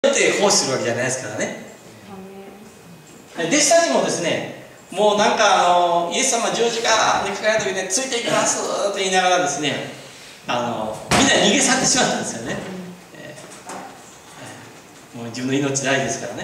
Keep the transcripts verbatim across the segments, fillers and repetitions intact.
って奉仕するわけじゃないですからね。弟子たちもですね、もうなんかあのイエス様十字架にかかる時に、ね、ついていきますと言いながらですね、あのみんな逃げ去ってしまったんですよね。えー、もう自分の命大事ですからね。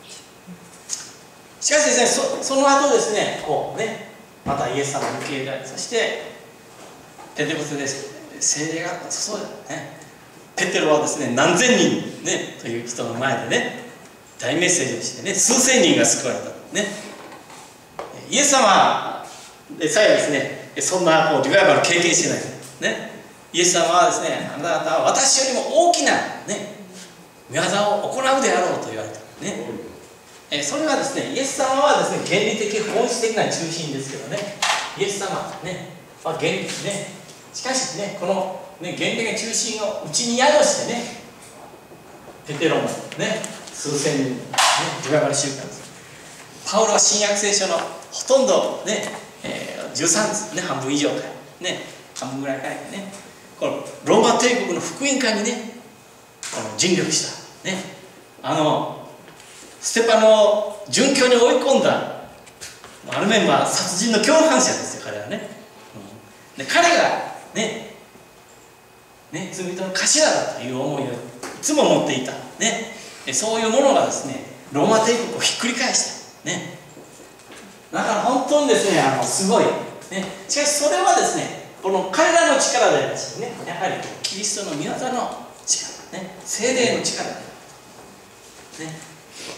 しかしですね、そ, その後ですね、こうね、またイエス様を受け入れられ、そしてペテコステで聖霊が注いだね。ペテロはですね、何千人、ね、という人の前でね、大メッセージをしてね、数千人が救われたね。イエス様でさえですね、そんなこうリバイバルを経験してないね。イエス様はですね、あなたは私よりも大きなね、御業を行うであろうと言われたね。えそれはですね、イエス様はですね、原理的本質的な中心ですけどね、イエス様ね、まあ、原理ね、しかしね、このね、原理的な中心をうちに宿してね、ペテロもね、数千人、ね、リバイバル集会です。パウロは新約聖書のほとんどね、えー、じゅうさんつ、ね、半分以上かね、半分ぐらい書いてね、このローマ帝国の福音化にね、この尽力したね、あのステパノを殉教に追い込んだある面は殺人の共犯者ですよ、彼はね。うん、で彼がね、ね、罪人の頭だという思いをいつも持っていた、ね、そういうものがですね、ローマ帝国をひっくり返した、ね、だから本当にですね、あのすごい、ね、しかしそれはですね、この彼らの力でありますしね、やはりキリストの御業の力、ね、聖霊の力である、ね。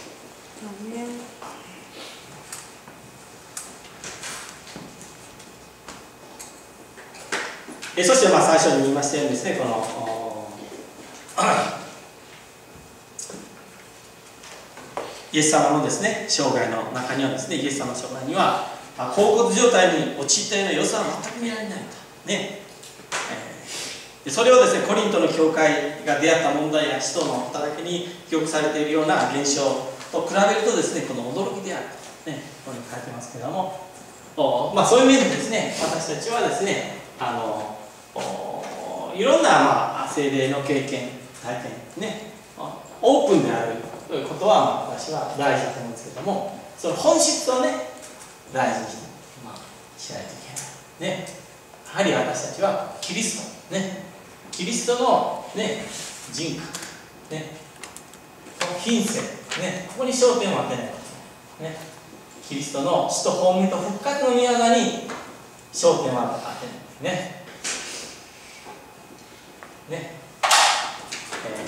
えそしてまあ最初に言いましたようにですね、このイエス様のですね、生涯の中にはですね、イエス様の生涯には恍惚状態に陥ったような様子は全く見られないとね。えー、それをですね、コリントの教会が出会った問題や使徒の働きに記憶されているような現象と比べるとですね、この驚きであるとね、ここに書いてますけれども、おまあそういう面でですね、私たちはですね、あのいろんな、まあ、聖霊の経験、体験ね、オープンであるということは、まあ、私は大事だと思うんですけども、その本質をね、大事にして、まあ、しないといけない。ね、やはり私たちはキリスト、ね、キリストの、ね、人格、ね、品性、ね、ここに焦点を当てないといけない。ね、キリストの死と葬りと復活の御業に焦点を当てない。ねねえ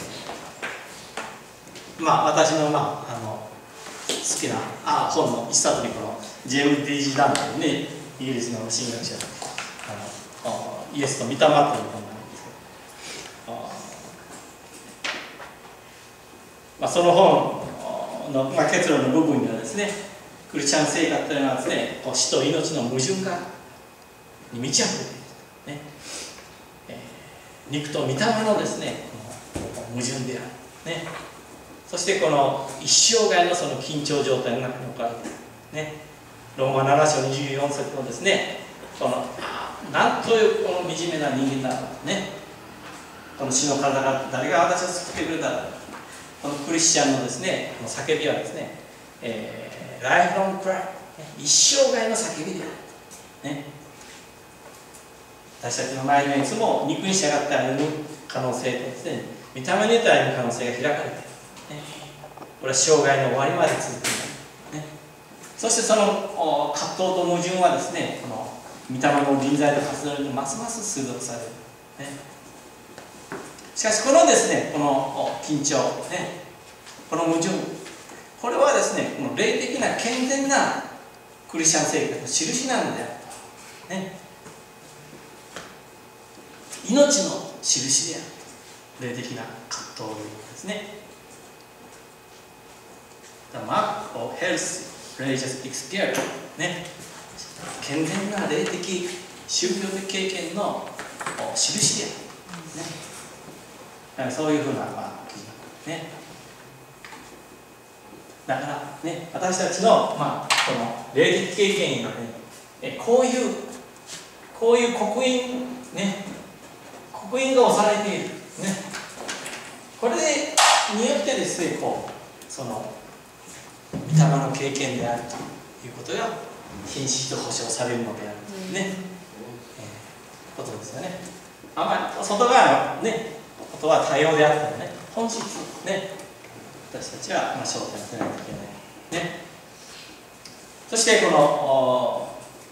ー、まあ私の,、まあ、あの好きなあ本の一冊にこのジェーム・ディージ・ダンというね、イギリスの神学者のあのイエスと御霊という本なんですけど、まあ、その本の、まあ、結論の部分にはですね、クリスチャン生活というのはですね、死と命の矛盾がに満ち溢れている、ね、肉と御霊のですね、矛盾である、ね、そしてこの一生涯のその緊張状態の中に置かれている、ね、ローマなな章にじゅうよん節のですね、このなんというこの惨めな人間だろう、ね、この死の体が誰が私を救ってくれただろう、このクリスチャンのですね、この叫びはですね、えー、ライフロングクライ、一生涯の叫びである、ね。私たちの前にはいつも肉に従って歩む可能性とですね、御霊によって歩む可能性が開かれている、ね、これは生涯の終わりまで続く、ね、そしてその葛藤と矛盾はですね、この御霊の臨在と活動にますます数読される、ね、しかしこのですね、この緊張、ね、この矛盾、これはですね、この霊的な健全なクリスチャン生活の印なのであると、ね、命の印である、霊的な葛藤ですね。The mark of health, religious experience、ね、健全な霊的宗教的経験の印である、ね、そういうふうな、まあ記事、ね、だからね、私たちの、まあ、この霊的経験にはね、こういうこういう刻印ね、刻印が押されている、ね、これでによってですね、こうその御霊の経験であるということが品質と保証されるのであるというね、うん、えー、ことですよね。あまり外側のねことは多様であってもね、本質ね、私たちはまあ焦点を当てないといけないね。そしてこの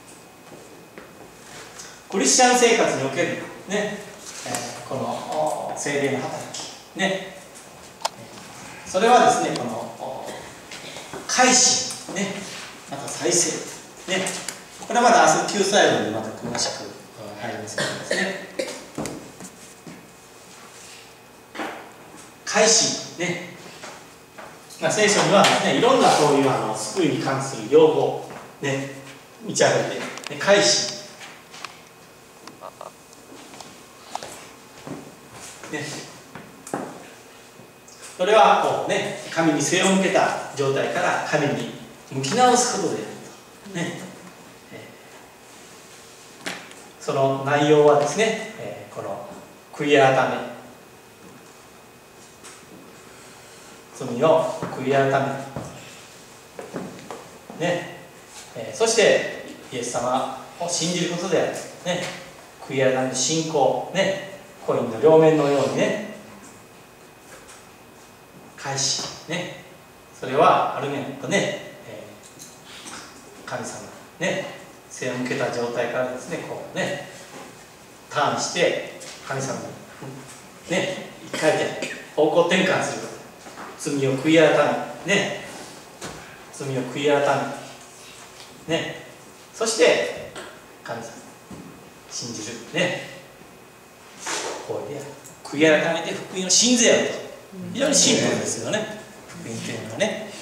クリスチャン生活におけるね、えー、この聖霊の働きね、それはですね、この改心ね、また再生ね、これはまだ明日救済論にまた詳しく入りますけどですね、改心ね、まあ、聖書にはですね、いろんなそういうあの救いに関する用語ね、満ち溢れて、ね、改心ね、それはこうね、神に背を向けた状態から神に向き直すことであると、ね、えー、その内容はですね、えー、この悔い改め、罪を悔い改めね、えー、そしてイエス様を信じることである、ね、悔い改めの信仰ね、コインの両面のようにね、改心ね、それはある面とね、えー、神様ね、背を向けた状態からですね、こうね、ターンして神様にね、一回転方向転換する、罪を悔い改めね、罪を悔い改めね、そして神様信じるね、こうで悔い改めて福音を信ぜようと、非常にシンプルですよね、福音というのはね。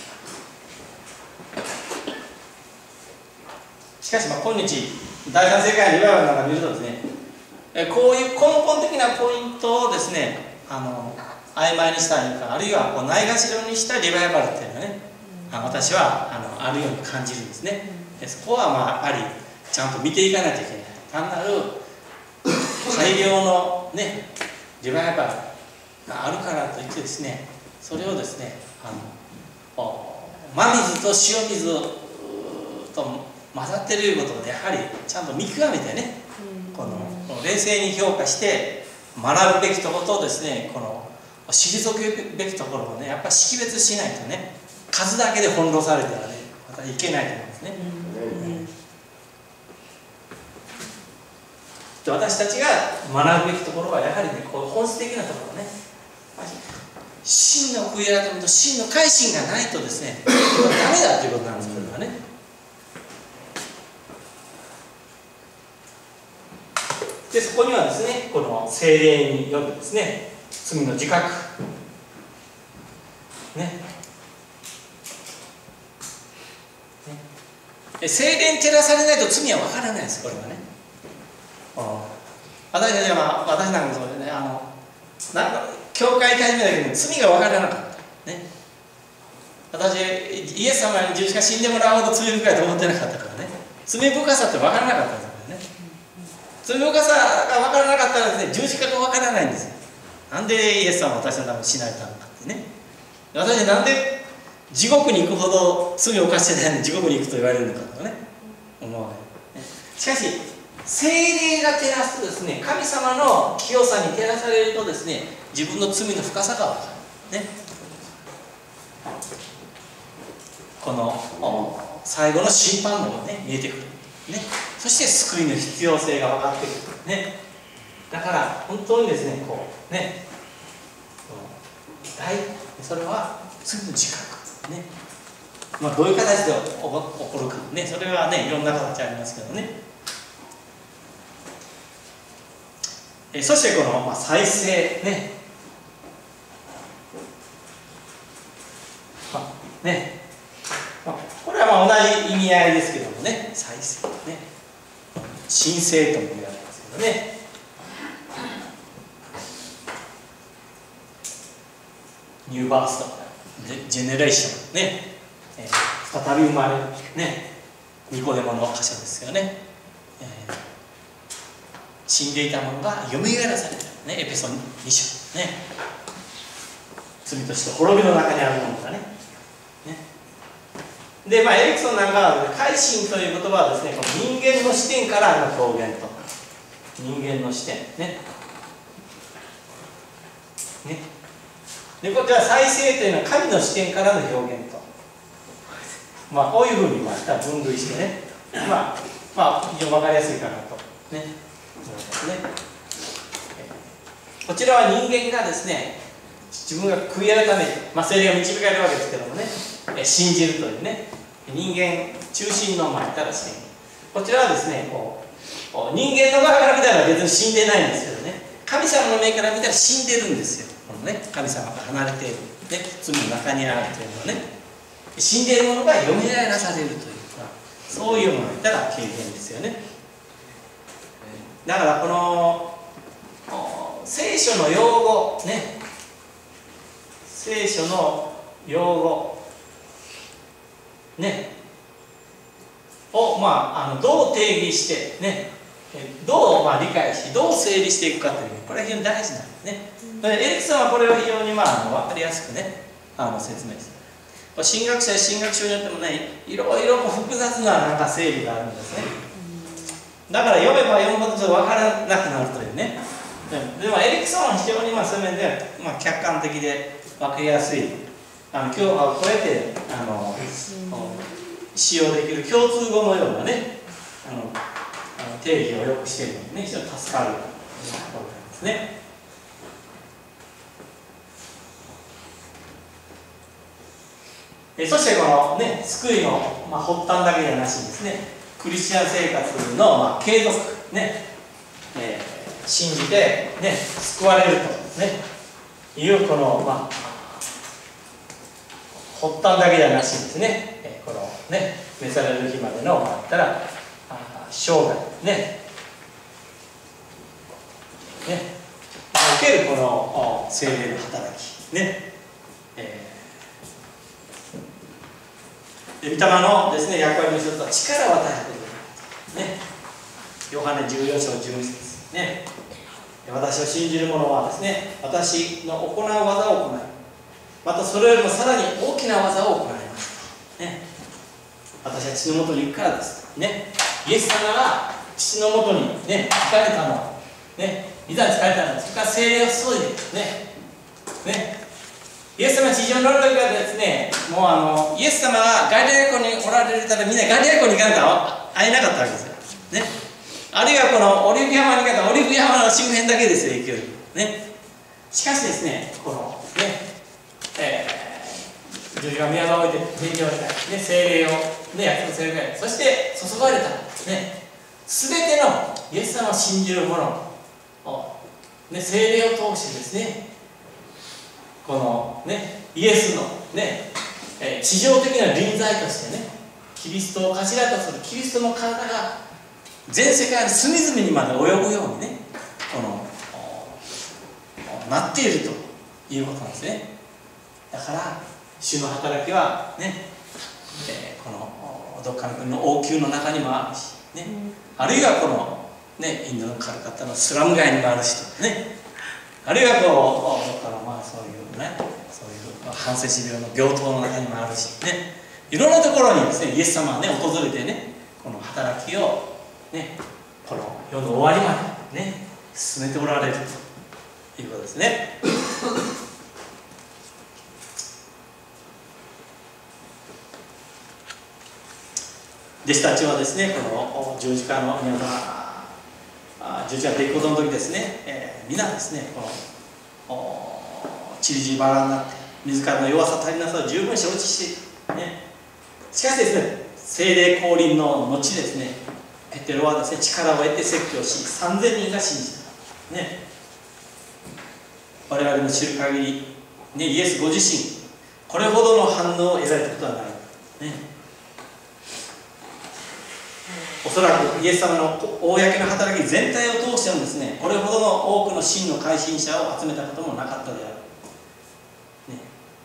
しかしまあ今日第三世界のリバイバルなんか見るとですね、こういう根本的なポイントをですね、あの曖昧にしたりとか、あるいはこうないがしろにしたリバイバルっていうのはね、私はあのあるように感じるんですね。でそこはまあやっぱりちゃんと見ていかないといけない。単なる大量のねリバイバルがあるからといってですね、それをですね、あの真水と塩水と混ざっているということでやはりちゃんと見極めてね、この冷静に評価して学ぶべきところとですね、この退くべきところをね、やっぱり識別しないとね、数だけで翻弄されてはね、またいけないと思うんですね。で私たちが学ぶべきところはやはりね、こう本質的なところね、真の悔い改めと真の改心がないとですね、ダメだということなんです、これはね。でそこにはですね、この聖霊によるですね、罪の自覚ね、ね、聖霊に照らされないと罪は分からないです、これはね。私たちは、まあ、私なんかもそうでね、あのなんか教会会議だけど罪が分からなかったね。私イエス様に十字架死んでもらうほど罪深いと思ってなかったからね、罪深さって分からなかったんですよね。罪深さが分からなかったらですね、十字架が分からないんですよ。なんでイエス様は私のために死なれたのかってね。私はなんで地獄に行くほど罪を犯してないのに地獄に行くと言われるのかとかね、思わない。しかし聖霊が照らすとですね、神様の清さに照らされるとですね、自分の罪の深さが分かる、ね、この最後の審判もね見えてくる、ね、そして救いの必要性が分かってくる、ね、だから本当にですね、こうね、大それは罪の自覚、ね、まあ、どういう形で起こるか、ね、それはねいろんな形ありますけどね。えそしてこの、まあ、再生ね、まあね、まあ、これはまあ同じ意味合いですけどもね、再生ね、新生とも言われますけどね、ニューバースとジェネレーションね、えー、再び生まれるね、ニコデモの箇所ですよね。えー死んでいたものがよみがえらされた、ね、エペソに章ね。 罪として滅びの中にあるものだね。ねで、まあ、エリクソンなんかは、改心という言葉はですね、この人間の視点からの表現と。人間の視点。ね。ね。で、こちら再生というのは神の視点からの表現と。まあ、こういうふうにまあ分類してね。まあ、まあ、非常に分かりやすいかなと。ね。ね。こちらは人間がですね、自分が悔い改めて、まあ、聖霊が導かれるわけですけどもね、信じるというね、人間中心の前から視点。こちらはですね、こう人間の側から見たら別に死んでないんですけどね、神様の目から見たら死んでるんですよ。このね、神様から離れている、ね、罪の中にあるというのはね、死んでいるものがよみがえらされるというか、そういうのがいたら経験ですよね。だからこの聖書の用語ね、聖書の用語ねを、まあ、あのどう定義してね、どう、まあ、理解しどう整理していくかという、これは非常に大事なんですね。エリクソンはこれを非常に、まあ、あの分かりやすくね、あの説明して、神学者や神学書によってもね、いろいろ複雑ななんか整理があるんですね。だから読めば読むほど分からなくなるというね。でもエリクソンは非常にまあそういう面で、まあ、客観的で分かりやすい、あの教派を超えてあの使用できる共通語のようなね、あのあの定義をよくしているのでね、非常に助かるところなんですね。えそしてこのね、救いの、まあ、発端だけじゃなしにですね、クリスチャン生活の、まあ、継続ね、えー信じて、ね、救われると、ね、いうこの、まあ、発端だけじゃなしにですね、えー、このね、召される日までの、まあ、言ったら生涯ね、ね、おけるこの聖霊の働きね、えー、御霊のですね、役割の一つは力を与えることね、ヨハネじゅうよん章じゅうに節ね、私を信じる者はですね、私の行う技を行い、またそれよりもさらに大きな技を行います、ね、私は父のもとに行くからです、ね、イエス様が父のもとに、ね、行かれたのは、ね、いざ疲れたのはそれから聖霊を注いでね、ね、イエス様が地上に乗る時はですね、もうあのイエス様がガリラヤ湖におられたらみんなガリラヤ湖に行かなきゃ会えなかったわけですよ、ね、あるいはこのオリーブ山に行かオリーブ山の周辺だけですよ、影響ね。しかしですね、このね、えー、十字架宮を置いて天井にね、聖霊をね、約束される、そして注がれたね、すべてのイエス様を信じる者を、ね、聖霊を通してですね、このね、イエスのね、えー、地上的な臨在としてね、キリストを頭とするキリストの体が全世界の隅々にまで泳ぐようにね、このなっているということなんですね。だから主の働きはね、えー、このどっかの国の王宮の中にもあるし、ね、あるいはこの、ね、インドのカルカッタのスラム街にもあるしとね、あるいはこうどっかのまあそういうね、そういうハンセシ病の病棟の中にもあるしね、いろんなところにですね、イエス様はね訪れてね、この働きをね、この世の終わりまでね進めておられるということですね。弟子たちはですね、この十字架の皆さん、十字架で行くことの時ですね、えー、皆ですね、この散り散りばらになって自らの弱さ足りなさを十分承知している、ね、しかしですね、聖霊降臨の後ですね、ペテロはですね、力を得て説教し、さんぜんにんが信じた。ね、我々の知る限り、ね、イエスご自身、これほどの反応を得られたことはない。ね、おそらくイエス様の公の働き全体を通してもですね、これほどの多くの真の改心者を集めたこともなかったである。ね、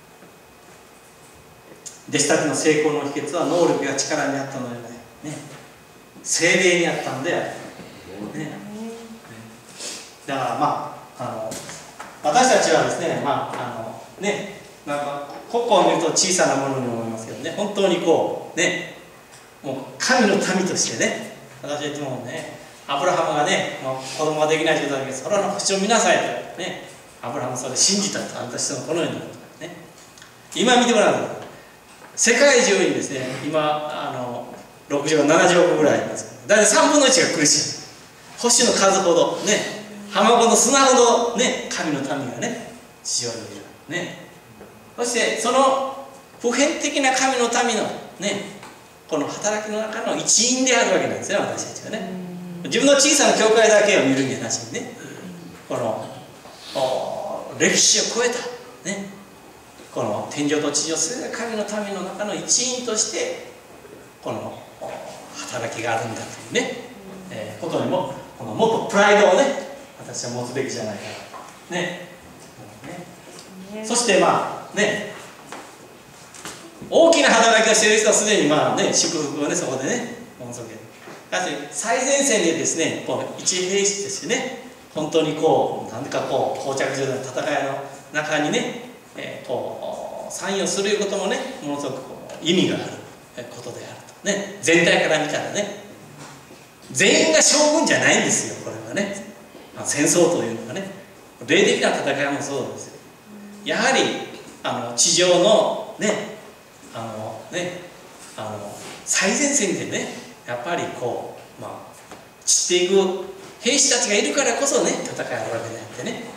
弟子たちの成功の秘訣は能力や力にあったのではない。ね、聖霊にあったのである、ね、だからまあ、あの私たちはですね、まああのね、 なんかここを見ると小さなものに思いますけどね、本当にこうね、もう神の民としてね、私はいつもね、アブラハムがね、もう子供ができない状態だけど、それの口を見なさいとね、アブラハムそれ信じたと、あんた人のこのようになるとね。今見てごらんなさい。世界中にですね、今あのろくじゅう、ななじゅうおくぐらいありますけど、大体さんぶんのいちが苦しい。星の数ほどね、浜子の砂ほどね、神の民がね、地上にいるね。そしてその普遍的な神の民のね、この働きの中の一員であるわけなんですよ、私たちはね。自分の小さな教会だけを見るんじゃなしにね、この歴史を超えたね、この天上と地上すべて神の民の中の一員としてこの働きがあるんだというね、えー、ことにもこのもっとプライドをね、私は持つべきじゃないかなね。ね、そしてまあね、大きな働きをしている人はすでにまあね、祝福をね、そこでね、ものすごくだって最前線でですね、こう一兵士としてね、本当にこう何かこう膠着状態の戦いの中にね、えー、こう参与することもね、ものすごく意味があることであるとね、全体から見たらね、全員が将軍じゃないんですよ、これはね。まあ、戦争というのはね、霊的な戦いもそうですよ。やはりあの地上のね、あのね、あの最前線でね、やっぱりこう、まあ、散っていく兵士たちがいるからこそね、戦いあるわけであってね。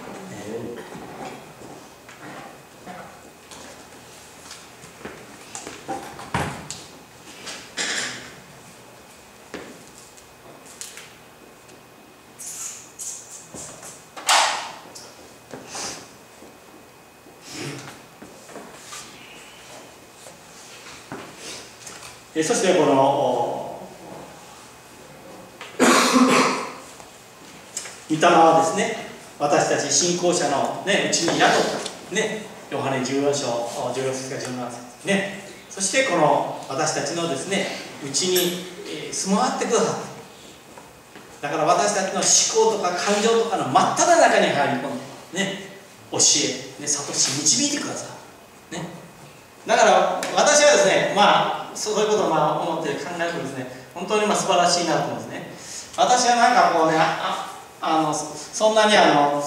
えそしてこの御霊はですね、私たち信仰者の、ね、うちに宿ったね、ヨハネじゅうよん章じゅうろく節からじゅうなな節ね、そしてこの私たちのですね、うちに、えー、住まわってくださった。だから私たちの思考とか感情とかの真っ只中に入り込んでね、教え、ね、諭し導いてください、ね、だから私はですね、まあそういうことをまあ思って考えるとですね、本当にまあ素晴らしいなと思うんですね。私はなんかこうね、ああのそんなにあの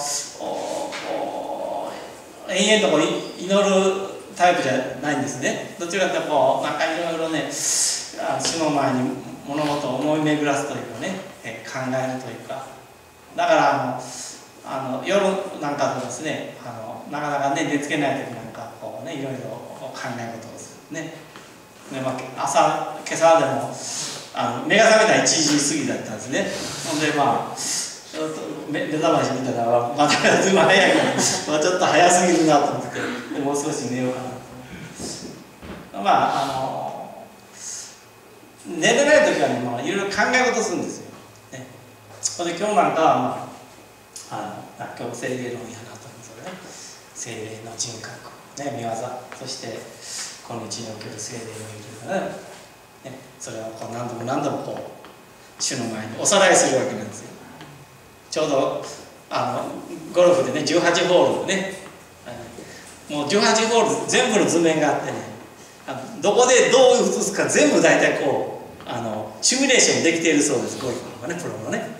延々とこう祈るタイプじゃないんですね。どちらかというとこうなんかいろいろね、主の前に物事を思い巡らすというかね、考えるというか、だからあのあの夜なんかでですね、あのなかなかね寝つけない時なんかこうね、いろいろ考え事をするね。でまあ、朝今朝でもあの目が覚めたらいちじ過ぎだったんですね。ほんでまあ目覚まし見たらまだずま早いから、まあ、ちょっと早すぎるなと思ってもう少し寝ようかなと。まああの寝れない時はね、まあ、いろいろ考え事するんですよ、ね、それで今日なんかは、まあ、あの今日精霊論やなと思うんですよね。精霊の人格、ね、見業、そしてこの地における精霊のいるから、ね、それをこう何度も何度もこう主の前におさらいするわけなんですよ。ちょうどあのゴルフでねじゅうはちホールね、もうじゅうはちホール全部の図面があってね、あのどこでどう打つか全部大体こうあのシミュレーションできているそうです、ゴルフのね、プロのね、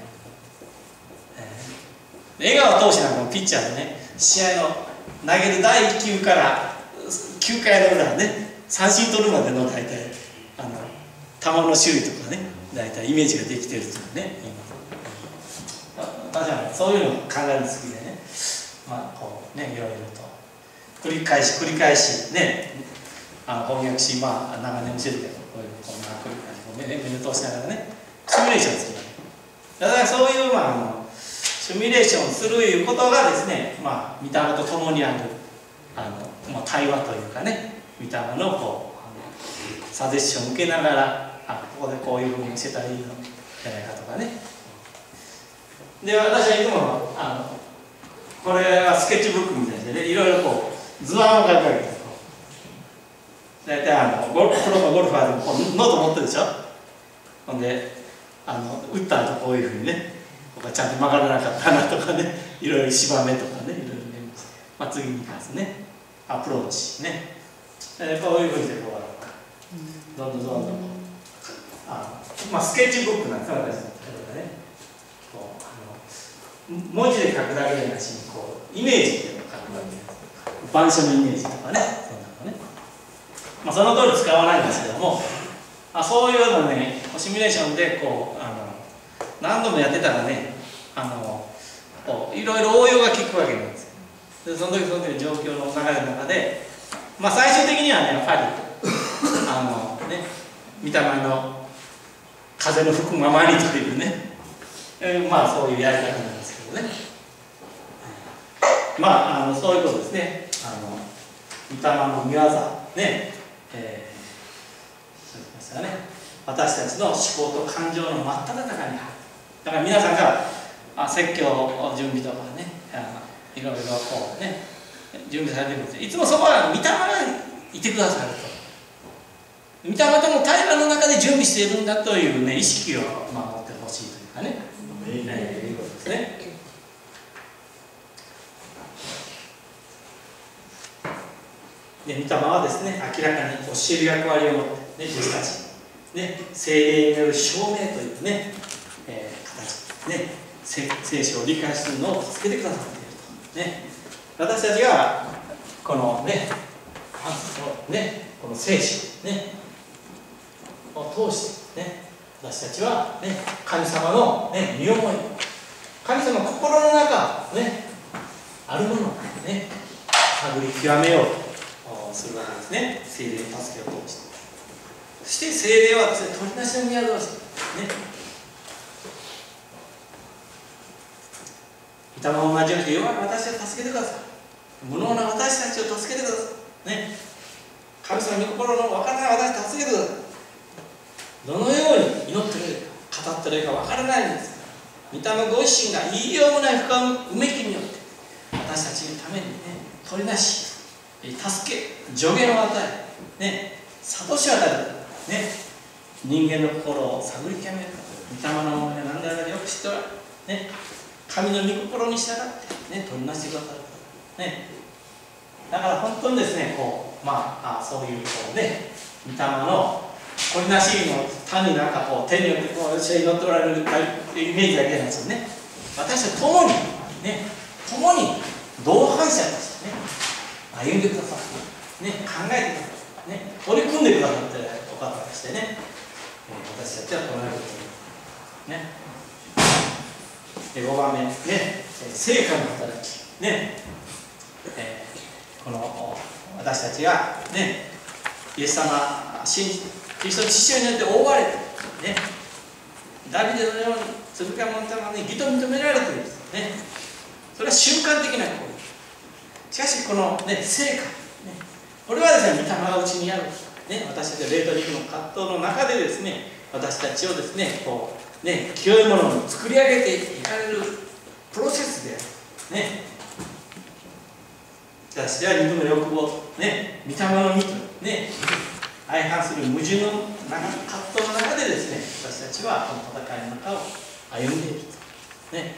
えー、江川投手なんかもピッチャーでね、試合の投げるだいいっ球からきゅうかいの裏ね、三振取るまでの大体あの球の種類とかね、大体イメージができているというね、私はそういうのを考えるの好きでね、まあこうね、いろいろと繰り返し繰り返しね、あの翻訳し、まあ長年教えてるけど、こういうこんな繰り返し目目を通しながらね、シミュレーションする。だからそういう、まあ、あのシミュレーションするいうことがですね、まあ御霊と共にあるあの、まあ、対話というかね、御霊のこうサジェッションを受けながら、あここでこういうふうにしてたらいいのじゃないかとかね。で私はいつもあのこれはスケッチブックみたいでね、いろいろこう図案を書くわけです。大体あのゴルプロのゴルファーでもこうノート持ってるでしょ。ほんであの打った後こういうふうにね、ここがちゃんと曲がらなかったなとかね、いろいろ芝目とかね、いろいろね、まあ、次に行きますね。 アプローチね、えー、こういうふうにしてこうどんどんどんどんあの、まあ、スケッチブックなんですよ、私の例えばね。こうあの文字で書くだけじゃなしにこうイメージで書くわけです。板書のイメージとかね、そんなのね。まあ、その通り使わないんですけども、あそういうようなね、シミュレーションでこうあの何度もやってたらね、あのこういろいろ応用が効くわけなんですよ。でその時その時の状況の流れの中で、まあ、最終的にはねやっぱりあのね御霊の風の吹くままにというね、えー、まあそういうやり方なんですけどね。まあ、あのそういうことですね。あの御霊の御業ね、えー、そう言いましたね。私たちの思考と感情の真っ只中にある。だから皆さんがあ説教準備とかね、あいろいろこうね準備されてるんです。いつもそこは御霊がいてくださると。御霊との対話の中で準備しているんだというね意識を、まあ、持ってほしいというかね、えー、いうことですね。で、御霊はですね、明らかに教える役割を持って、ね、弟子たちに、ね、聖霊による証明というね、えー、形で、ね、聖書を理解するのを助けてくださっていると。ね、私たちがこのね、このね、この聖書、ね、を通して、ね、私たちは、ね、神様の、ね、身思い、神様の心の中、ね、あるものを、ね、探り極めようと。するわけですね。聖霊の助けを通して。そして聖霊はですね、取りなしの宮同士ね。御霊も同じように弱い私を助けてください。無能な私たちを助けてください。ね。神様の御心の分からない私を助けてください。どのように祈っているか、語っているか分からないんですが、御霊ご自身が言いようもない深うめきによって、私たちのためにね、取りなし、助け、助言を与え、ね、諭しを与える、ね、人間の心を探り極める、御霊の思いが何であるかよく知っておられる、ね、神の御心に従って、ね、取りなしてくださる、ね、だから本当にですね、こう、まあ、あそういう、こうね、御霊の取りなしの単になんかこう、手によってこう、私は祈っておられるイメージだけなんですよね。私と共に、ね、共に同伴者としてね、歩んでください、ね、考えてください、ね、取り組んでくださっているお方としてね、えー、私たちは捉えることね。でごばんめ、ね、成果の働き、ね、えー、この私たちが、ね、イエス様、信じ、キリストの父親によって覆われて、ね、ダビデのように、つぶかものために義と認められているんです、ね、それは瞬間的な行為。しかしこの、ね、成果、ね、これはですね、御霊がうちにある、ね、私たちは霊と肉の葛藤の中でですね、私たちをですね、こう、ね、清いものを作り上げていかれるプロセスである。ね、私は肉の欲望、ね、御霊の実と、ね、相反する矛盾の中、葛藤の中でですね、私たちはこの戦いの中を歩んでいると。ね、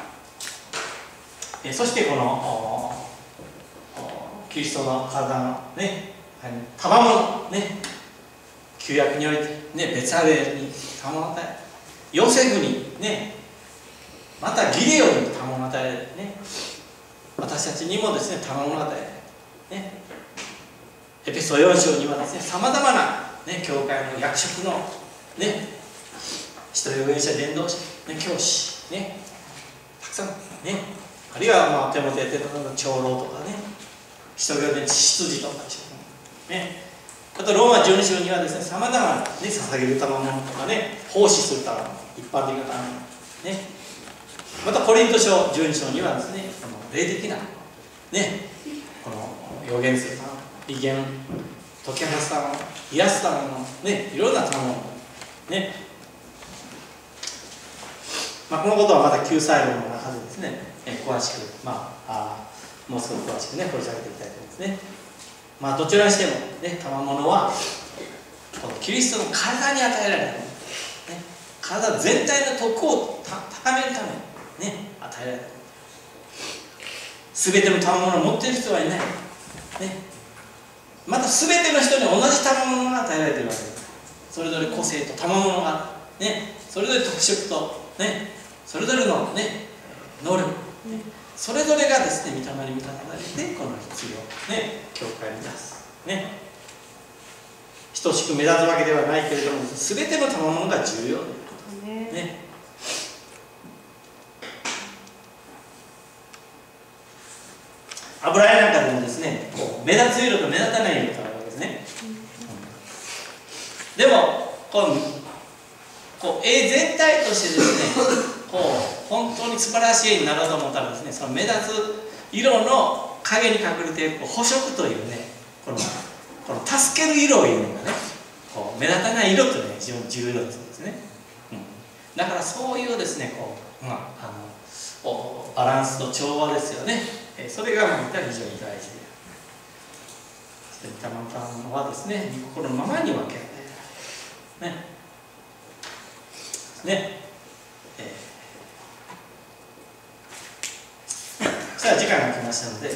えそしてこのキリストの体のね、賜物ね、旧約においてね、ベツァレに賜物を与え、ヨセフにね、またギレオンに賜物を与えられるね、私たちにもですね、賜物を与えられるね、エペソよん章にはですね、さまざまなね、教会の役職のね、使徒預言者、伝道者、ね、教師ね、たくさんね、あるいはまあ手元やってたの長老とかね、使徒預言者、執事とかね、あとローマじゅうに章にはですね、さまざまな、ね、捧げる賜物とかね、奉仕する賜物、一般的な賜物ね、またコリント書じゅうに章にはですね、この霊的なね、この預言する賜物、威厳、解き放す賜物、癒す賜物ね、いろんな賜物ね、まあ、このことはまた救済論の中でですね、え詳しく、まあ、あもう少し詳しくね、掘り下げていきたいと思いますね。まあ、どちらにしても、ね、賜物は、このキリストの体に与えられる、ね、体全体の徳を高めるために、ね、与えられる。すべての賜物を持っている人はいない。 ね、また全ての人に同じ賜物が与えられているわけです。それぞれ個性と賜物が、ね、それぞれ特色と、ね、それぞれの、ね、能力、ね、それぞれがですね、御霊に満たされてこの必要、ね、教会に出す、ね、等しく目立つわけではないけれども、全ての賜物が重要ということですね。油絵なんかでもですね、こう目立つ色と目立たない色があるわけですね。うん、でもこうこう絵全体としてですね、こう本当に素晴らしい絵になろうと思ったらですね、その目立つ色の影に隠れているこう補色というね、このこの助ける色をいうのがね、こう目立たない色というのが非常に重要だそうですね。うん、だからそういうですね、こう、まあ、あのバランスと調和ですよね。それがまた非常に大事である。そういったものはですね、御心のままに分けられる。ね。ね。えー、さあ時間が来ましたので、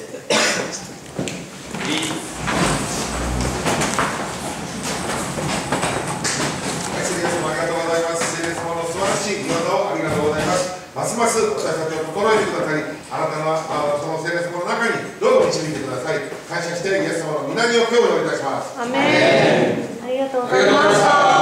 ますます私たちを心得てくださり、あなたのその聖霊様の中にどうぞ導いてください。感謝してイエス様の御名にお経をお祈りいたします。 アメン。ありがとうございました。